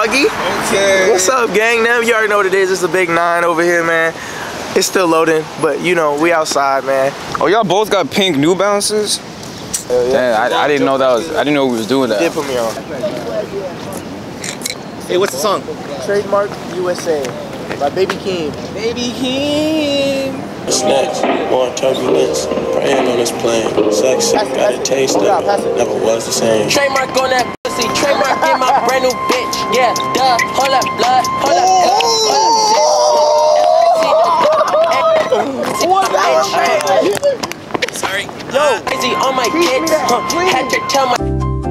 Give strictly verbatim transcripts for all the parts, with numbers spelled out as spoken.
Augie. Okay. What's up, gang? Now you already know what it is. It's the big nine over here, man. It's still loading, but you know, we outside, man. Oh, y'all both got pink New Balances? Hell yeah. Damn, I, I didn't know that was, I didn't know we was doing that. You did put me on. Hey, what's the song? Trademark U S A by Baby Keem. Baby Keem. What's next? More turbulence. Praying on this plane. Sexy. Got a taste of it. Never was the same. Trademark on that pussy. Trademark in my brand new bitch. Yeah, duh. Hold up, blood. Hold up, hold up, hold up. Sorry. Yo, busy on my kids. Huh. Had to tell my.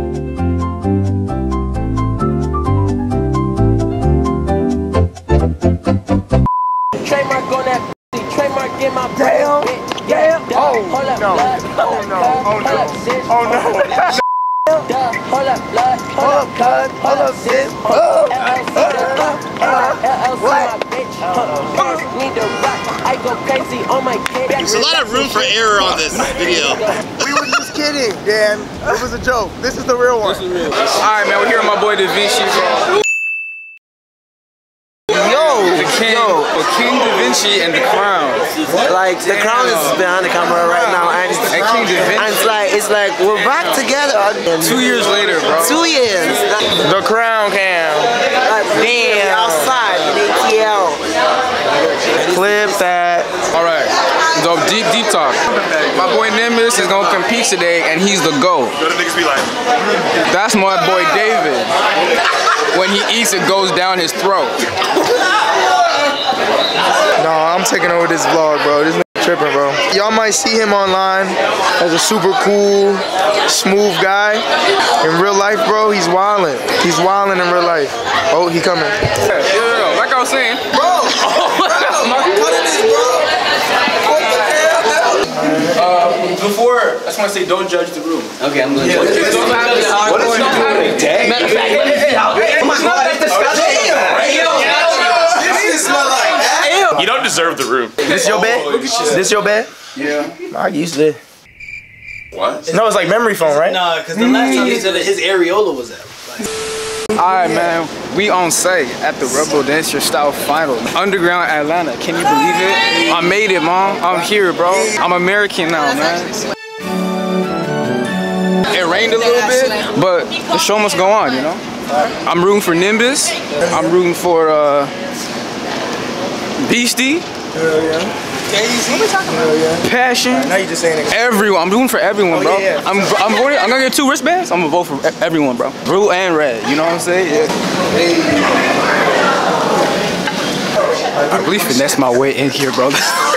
Trademark on that pussy. Trademark in my brand new bitch. Yeah, duh. Hold up, blood. Hold up, hold up, sis. Oh no. Duh, hold up, blood, hold up, cuz, hold up, sis, L L C, L L C, my bitch, huh, need to rock, I go crazy on my kid. There's a lot of room for error on this video. We were just kidding, Dan. It was a joke. This is the real one. Alright, man, we're here with my boy Da Vinci, bro. Yo, The King, yo. the King Da Vinci and The Crown. Like the crown is behind the camera right now, and, And King Da Vinci. and it's like it's like we're back together. again. Two years later, bro. Two years. The Crown Cam. Like, Damn. outside in A T L. Clip that. Alright, so deep, deep talk. My boy Nimbus is gonna compete today, and he's the GOAT. That's my boy David. When he eats, it goes down his throat. No, I'm taking over this vlog, bro. This nigga tripping, bro. Y'all might see him online as a super cool, smooth guy. In real life, bro, he's wildin'. He's wildin' in real life. Oh, he coming. Yeah, yeah, like I was saying. Bro! Uh, before, I just want to say, don't judge the room. Okay, I'm going to. What is happening? Matter of fact, You don't deserve the room. This your bed? This your bed? Yeah. I used it. What? No, it's like memory foam, right? no, because the last time he said that his areola was out. Alright, man, we on site at the Rebel Dance Your Style Final. Underground Atlanta, can you believe it? I made it, mom. I'm here, bro. I'm American now, man. It rained a little bit, but the show must go on, you know? I'm rooting for Nimbus. I'm rooting for uh, Beastie. Hell yeah. What are we talking about? Hell yeah. Passion. Now you just saying it. Everyone. I'm rooting for everyone, bro. Oh, yeah, yeah. I'm, I'm voting. I'm gonna get two wristbands. I'm gonna vote for e- everyone, bro. Blue and red. You know what I'm saying? Yeah. I really finessed my way in here, bro.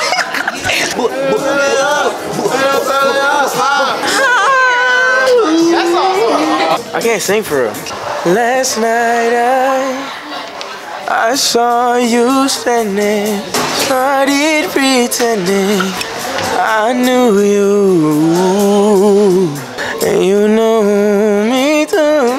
I can't sing for real. Last night I I saw you standing, started pretending I knew you, and you knew me too.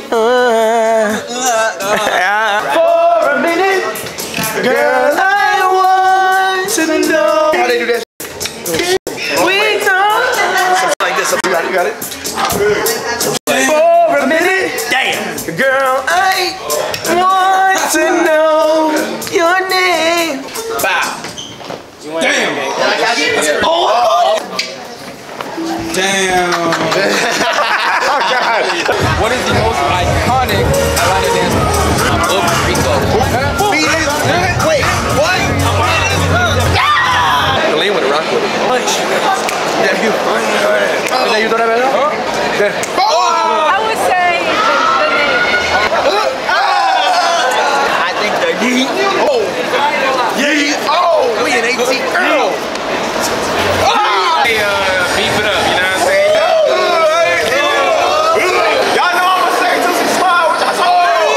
For a minute, girl, I want to know how they do that. We talk like this. You got it. You got it. For a minute, damn, girl, I want to know your name. Bow. Damn. Oh. Damn. Oh God. What is the most iconic Atlanta dance move? I'm over Rico. Wait, what? Colleen would rock with it. Yeah, you. Oh. You thought that better? I would say the, the name. I think the yeet. Oh. Yeet. Oh. We in eighteen. Earl. Hey, uh, beef it up, you know what I'm saying? Y'all know I'm gonna say to some smile, what y'all talking about?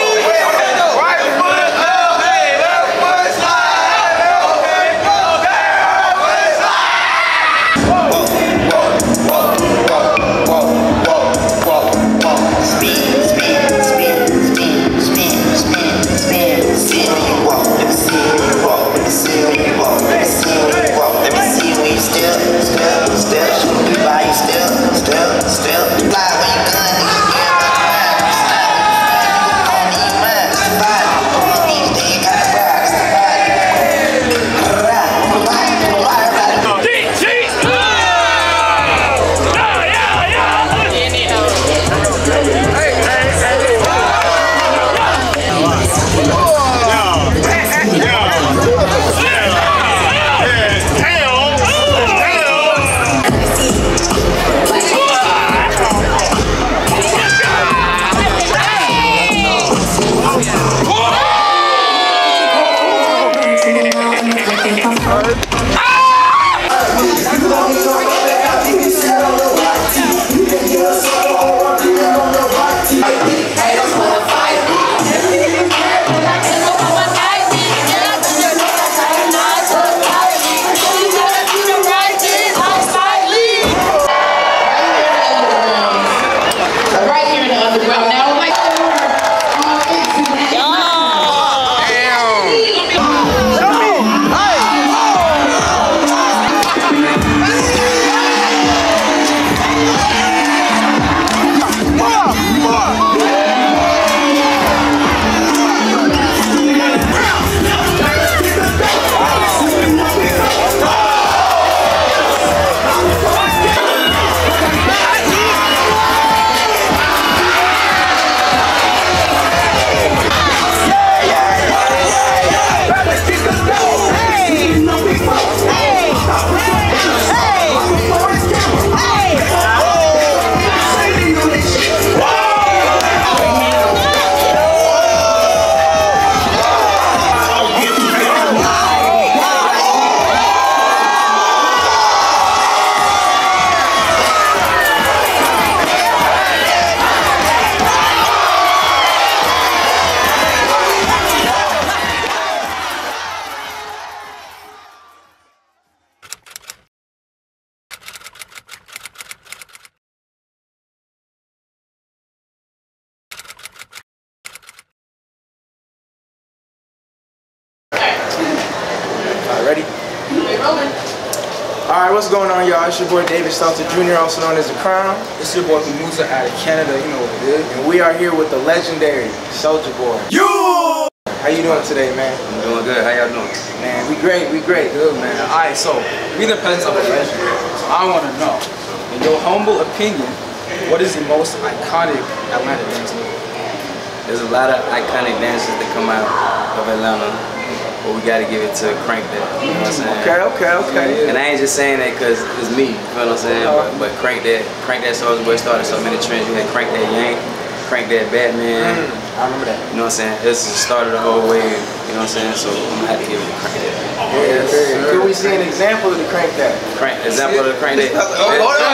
Alright, what's going on, y'all? It's your boy David Stelter Junior, also known as The Crown. It's your boy Musa out of Canada, you know what it is. And we are here with the legendary Soulja Boy. You! How you doing today, man? I'm doing good. How y'all doing? Man, we great, we great. Good, man. Alright, so, we the presence of a legend. I want to know, in your humble opinion, what is the most iconic Atlanta dance move? There's a lot of iconic dances that come out of Atlanta, but we gotta give it to Crank That. You know what I'm saying? Okay, okay, okay. And I ain't just saying that because it's me, you know what I'm saying? But, but Crank That, Crank That Soulja Boy started so many trends. You had Crank That Yank, Crank That Batman. Mm, I remember that. You know what I'm saying? This started the whole wave, you know what I'm saying? So I'm gonna have to give it to Crank That. Yes, sir. Can we see an example of the Crank That? Crank, example of the Crank That. Oh, hold on!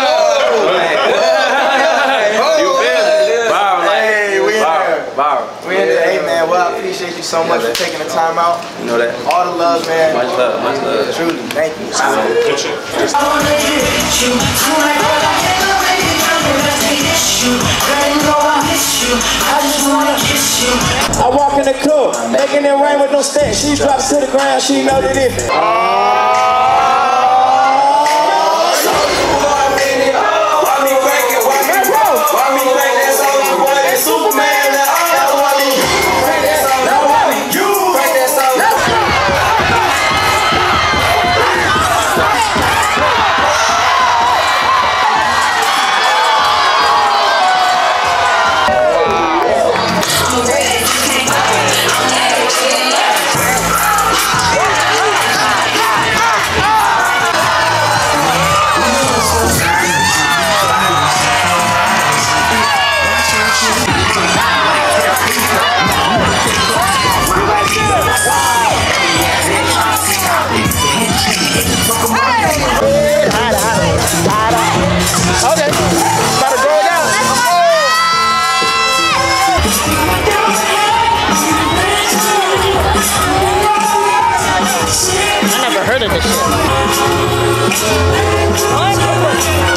You feel it? Bow, like, Hey, we in there. bow. We in there. Hey, man, well, I appreciate you so much for taking the time out. You know that? All the love, man. Much love, much love. Truly, thank you. I walk in the club, making it rain with no stand. She drops to the ground, she know that it. Okay, about to go down. I never heard of this shit.